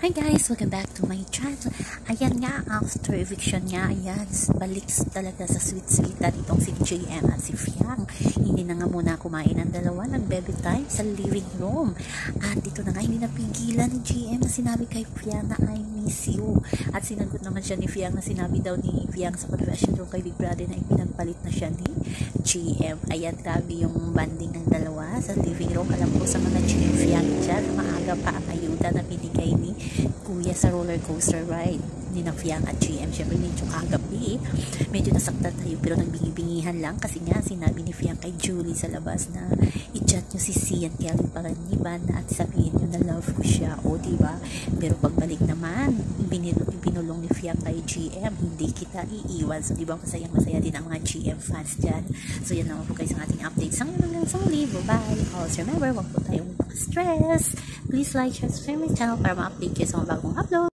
Hi guys! Welcome back to my channel. Ayan nga, after eviction nga, ayan, balik talaga sa sweet-sweeta nitong si JM at si Fiang. Hindi na nga muna kumain ang dalawa, nag-baby time sa living room. At ito na nga, hindi napigilan ni JM na sinabi kay Fiang na I miss you. At sinagot naman siya ni Fiang na sinabi daw ni Fiang sa confession room kay Big Brother na ipinagpalit na siya ni JM. Ayan, grabe yung banding ng dalawa sa living room. Alam ko sa mga JM Fiang dyan, maaga pa ang ayuda na binigay ni Kuya sa roller coaster ride ni na Fiang at JM. Syempre medyo kagabi, medyo nasaktan tayo pero nagbingi-bingihan lang kasi nga sinabi ni Fiang kay Julie sa labas na i-chat nyo si Sian Kelly Panganiban at sabihin nyo na love ko siya, o diba? Pero pagbalik naman, binulong ni Fiang kay GM, hindi kita iiwan. So diba masaya din ang mga GM fans dyan. So yan naman po guys ang ating update sa ngayon hanggang sa muli. Bye! Also remember, wag po tayong stress. Please like, share, subscribe my channel para ma-update kayo sa mga bagong upload.